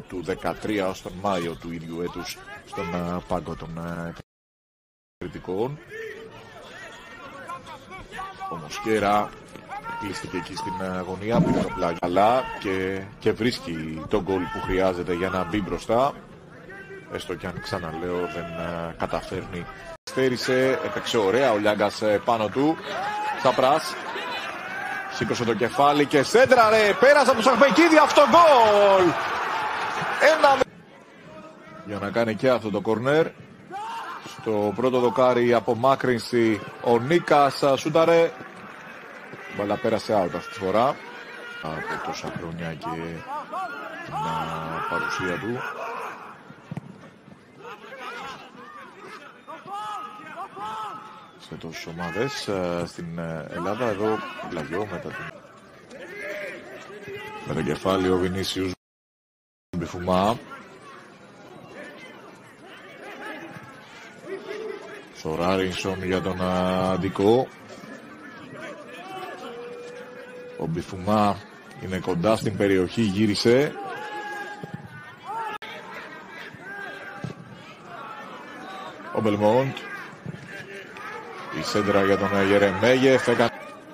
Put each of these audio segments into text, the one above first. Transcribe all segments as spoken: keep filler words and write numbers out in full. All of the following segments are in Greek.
του δεκατρία ως τον Μάιο του ίδιου έτους στον uh, πάγκο των uh, κριτικών. Ο Μοσχέρα κλείστηκε εκεί στην αγωνία, πήρε το πλάγιο αλλά και, και βρίσκει τον γκολ που χρειάζεται για να μπει μπροστά. Έστω και αν ξαναλέω δεν uh, καταφέρνει. Στέρισε, έπαιξε ωραία ο Λιάγκας uh, πάνω του. Σαπράς σήκωσε το κεφάλι και σέντραρε, πέρασε από το Σαχμεκίδη, αυτό γκολ! Ένα... Για να κάνει και αυτό το κορνέρ. Στο πρώτο δοκάρι απομάκρυνση ο Νίκας σούταρε. Μπαλά πέρασε out αυτή τη φορά. Από τόσα χρόνια και την παρουσία του. Σε τόσες ομάδες στην Ελλάδα, εδώ πλαγιό μετά την... με το κεφάλι ο Βινίσιους Μπιφουμά. Σοράρινσον για τον Αντικό. Ο Μπιφουμά είναι κοντά στην περιοχή, γύρισε. Ο Μπελμόντ. Η σέντρα για τον Γερεμέγεφ. Έκανε...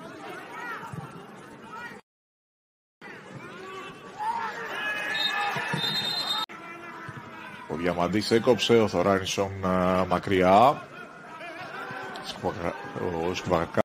Ο Διαμαντής έκοψε, ο Θοράνισον μακριά. Ο Σκβακά